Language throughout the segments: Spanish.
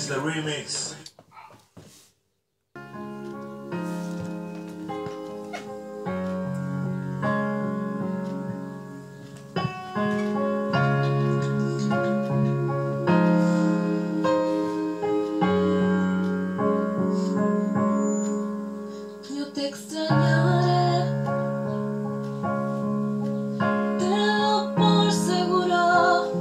is the remix. Yo te extrañaré, tenlo por seguro.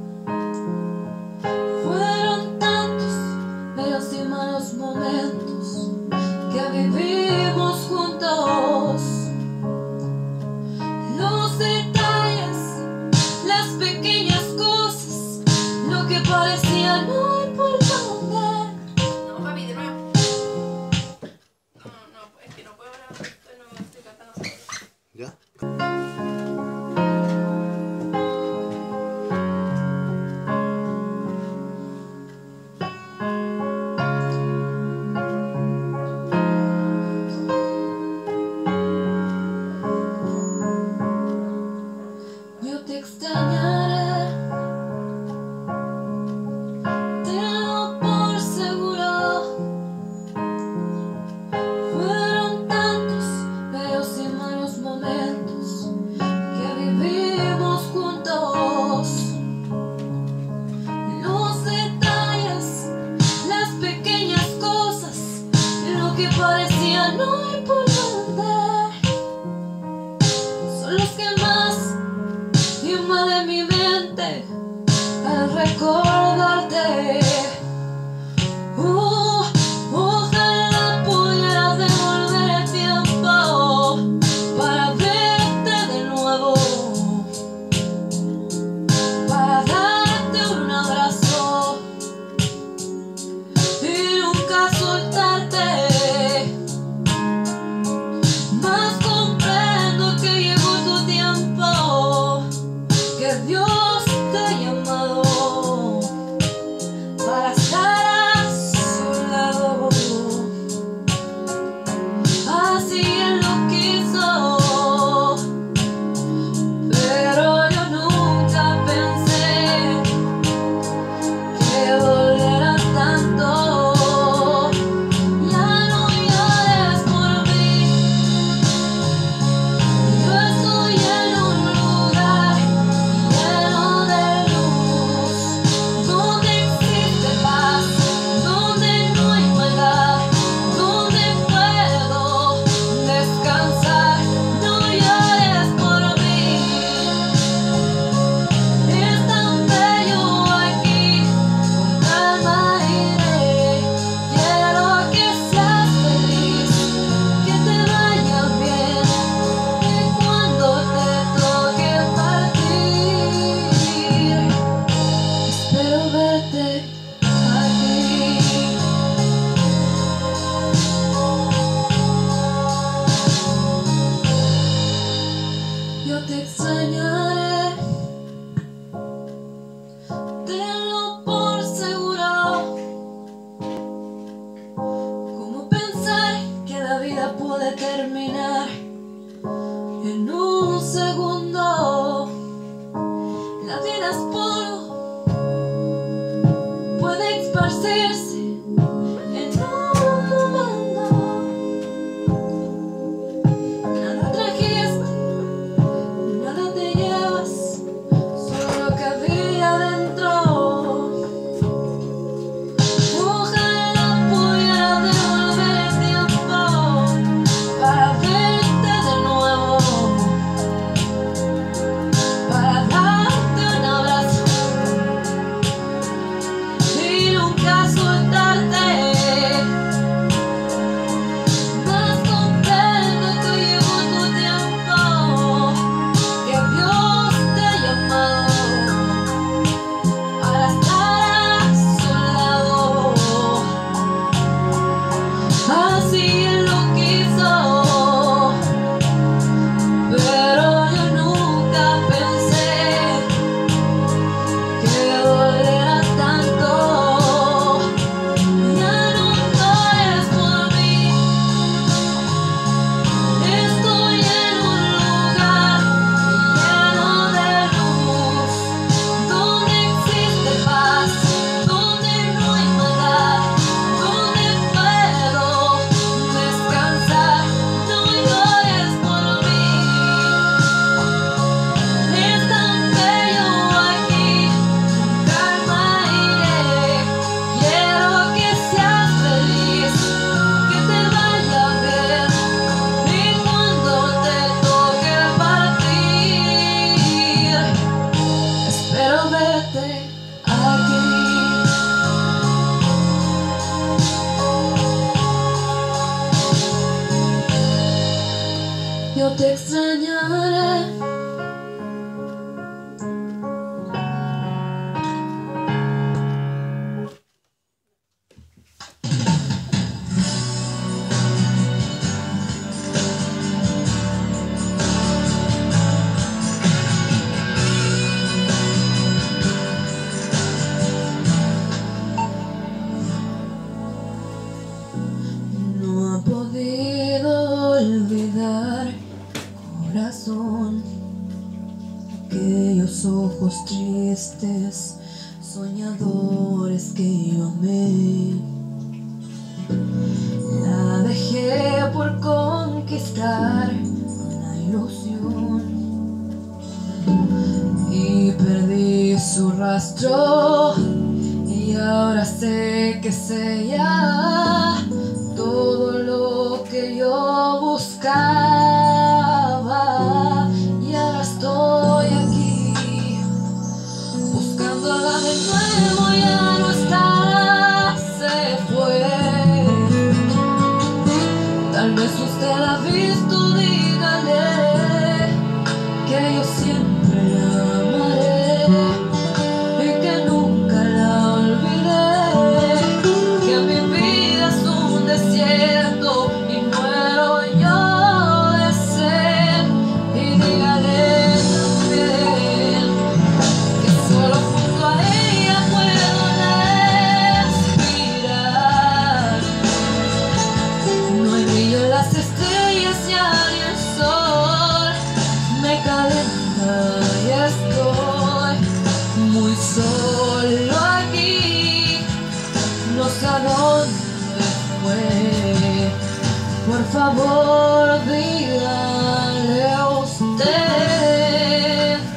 Fueron tantos bellos y malos momentos que vivimos juntos. Los detalles, las pequeñas cosas, lo que parecía no importante. No, papi, de nuevo. No, es que no puedo hablar, no estoy cantando solo. ¿Ya? Yo te extrañaré, tenlo por seguro. Fueron tantos bellos y malos momentos que vivimos juntos. Los detalles, las pequeñas cosas, lo que parecía no importante, son los que más invaden mi mente al recordarte. Ojalá pudiera devolver el tiempo para verte de nuevo, para darte un abrazo y nunca soltarte. Mas comprendo que llegó tu tiempo, que Dios te ha llamado para estar a su lado. Así Él lo quiso, pero yo nunca pensé que doliera tanto. Ya no llores por mí, yo estoy en un lugar lleno de luz, donde existe paz, donde no hay maldad, donde puedo descansar. No llores por mí, es tan bello aquí, con calma iré. Quiero que seas feliz, que te vaya bien, que cuando te toque partir, espero verte aquí. Yo te extrañaré, tenlo por seguro. ¿Cómo pensar que la vida puede terminar en un segundo? La vida es polvo, puede esparcirse en un momento. Nada trajiste, nada te llevas, solo lo que había dentro. Ojalá pudiera devolver el tiempo para verte yo te extrañaré. No he podido olvidar, corazón, aquellos ojos tristes, soñadores que yo amé. La dejé por conquistar una ilusión y perdí su rastro, y ahora sé que es ella todo lo que yo buscaba, y ahora estoy aquí buscándola de nuevo. Ya no está, se fue. Tal vez usted la ha visto, dígale que yo siempre la amaré y que nunca la olvidé, que mi vida es un desierto y muero yo de sed. Y dígale también que solo junto a ella puedo respirar. No hay brillo en las estrellas ya ni el sol me calenta, y estoy muy solo aquí, no sé a dónde fue. Por favor, dígale a usted.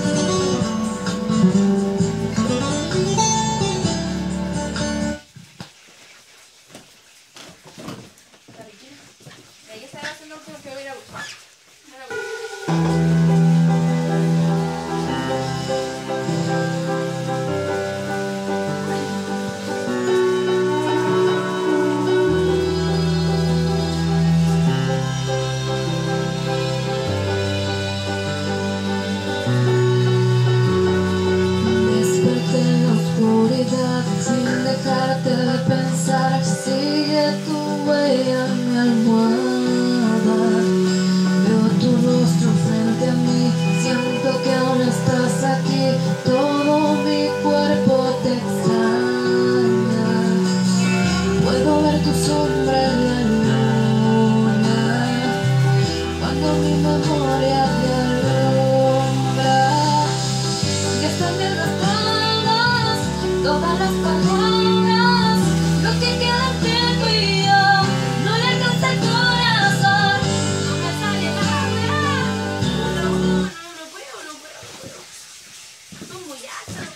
Ella estaba haciendo lo que hubiera gustado. Desperté en la oscuridad sin dejarte de pensar. Sigue tu huella en mi almohada. Veo tu rostro frente a mí, siento que aún estás aquí. Todo mi cuerpo te extraña. Puedo ver tu sombra en la luna cuando mi memoria te alumbra. Ya están bien gastadas todas las palabras, lo que queda entre tú y yo no le alcanza el corazón. No me sale nada. No puedo. Son muy altas.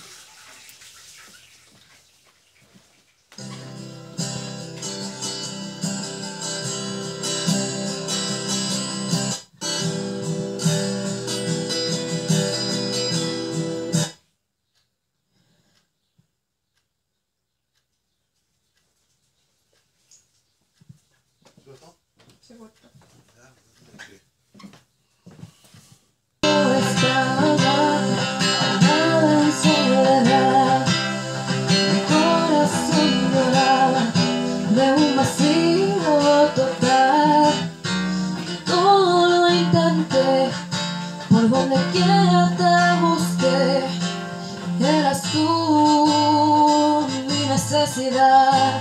Se cortó. Yo estaba ahogada en soledad, mi corazón lloraba de un vacío total. Todo lo intenté, por donde quiera te busqué, eras tú mi necesidad.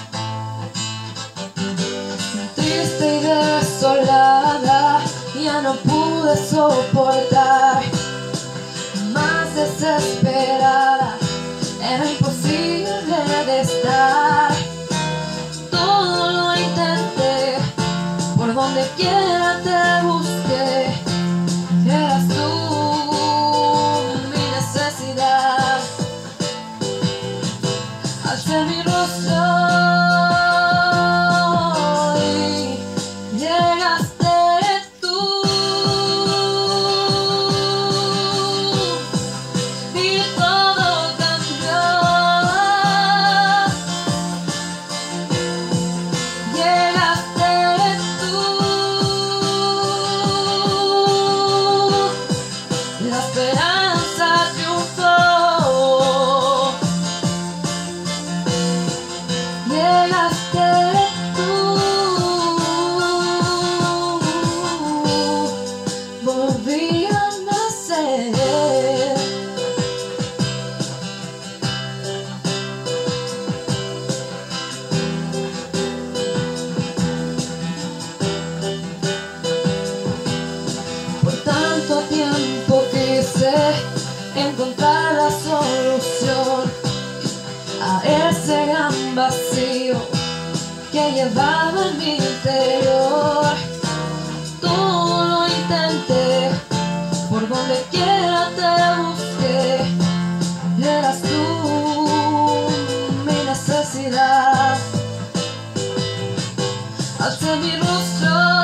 Triste y desolada, ya no pude soportar, más desesperada, era imposible de estar. Todo lo intenté, por donde quiera te busqué, eras tú mi necesidad. Alcé mi rostro y llegaste tú, y todo cambió. Llegaste tú. estaba en mi interior. Todo lo intenté, por donde quiera te busqué. Eras tú mi necesidad. Alcé mi rostro